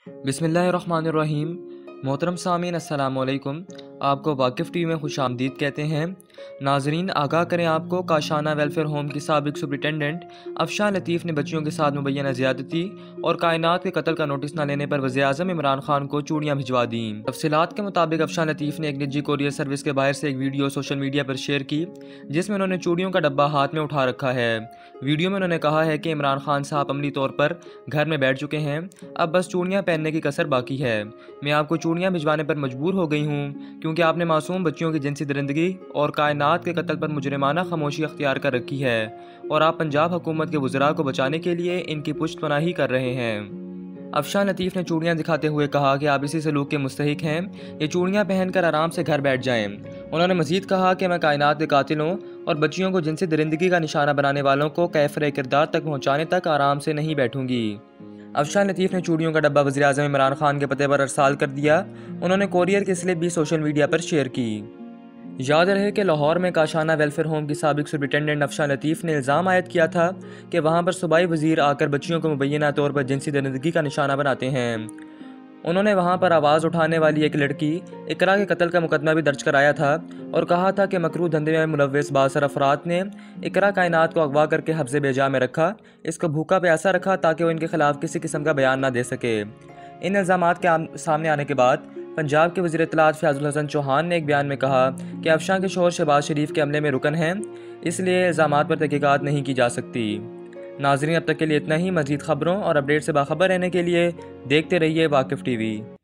बिस्मिल्लाहिर्रहमानिर्रहीम। मोहतरम सामीन अस्सलाम वालेकुम। आपको वाकिफ़ टीवी में खुश आमदीद कहते हैं। नाजरीन, आगाह करें आपको काशाना वेलफेयर होम की साबिक सुपरिटेंडेंट अफशान लतीफ़ ने बच्चियों के साथ मुबैना ज़्यादती और कायनात के कत्ल का नोटिस न लेने पर वज़ीर-ए-आज़म इमरान खान को चूड़ियाँ भिजवा दीं। तफसीलात के मुताबिक अफशान लतीफ़ ने एक निजी कोरियर सर्विस के बाहर से एक वीडियो सोशल मीडिया पर शेयर की, जिसमें उन्होंने चूड़ियों का डब्बा हाथ में उठा रखा है। वीडियो में उन्होंने कहा है कि इमरान खान साहब अमली तौर पर घर में बैठ चुके हैं, अब बस चूड़ियाँ पहनने की कसर बाकी है। मैं आपको चूड़ियाँ भिजवाने पर मजबूर हो गई हूँ क्योंकि आपने मासूम बच्चियों की जिनसी दरिंदगी और कायनात के कत्ल पर मुजरिमाना खामोशी अख्तियार कर रखी है और आप पंजाब हुकूमत के वज़रा को बचाने के लिए इनकी पुश्तपनाही कर रहे हैं। अफशान लतीफ़ ने चूड़ियाँ दिखाते हुए कहा कि आप इसी सलूक के मुस्तहिक हैं, ये चूड़ियाँ पहनकर आराम से घर बैठ जाएं। उन्होंने मज़ीद कहा कि मैं कायनात के कातिलों और बच्चियों को जिनसी दरिंदगी का निशाना बनाने वालों को कैफ़रे किरदार तक पहुँचाने तक आराम से नहीं बैठूंगी। अफशान लतीफ़ ने चूड़ियों का डब्बा वज़ीर-ए-आज़म इमरान खान के पते पर अरसाल कर दिया। उन्होंने कोरियर की स्लिप भी सोशल मीडिया पर शेयर की। याद रहे कि लाहौर में काशाना वेलफेयर होम की साबिक सुपरिटेंडेंट अफशान लतीफ़ ने इल्ज़ाम आयद किया था कि वहाँ पर सूबाई वज़ीर आकर बच्चियों को मुबैना तौर पर जिनसी दरिंदगी का निशाना बनाते हैं। उन्होंने वहाँ पर आवाज़ उठाने वाली एक लड़की इकरा के कत्ल का मुकदमा भी दर्ज कराया था और कहा था कि मकरूह धंधे में मुलव्वस बासर अफराद ने इकरा कायनात को अगवा करके हफ्ज़े बेजा में रखा, इसको भूखा प्यासा रखा ताकि वो इनके खिलाफ किसी किस्म का बयान ना दे सके। इन इल्ज़ामात के सामने आने के बाद पंजाब के वज़ीर इत्तलात फ़याज़ुल हसन चौहान ने एक बयान में कहा कि अफशान के शोहर शहबाज शरीफ के हमले में रुकन हैं, इसलिए इल्ज़ामात पर तहक़ीक़ात नहीं की जा सकती। नाज़रीन, अब तक के लिए इतना ही। मज़ीद ख़बरों और अपडेट से बाखबर रहने के लिए देखते रहिए वाकिफ़ टीवी।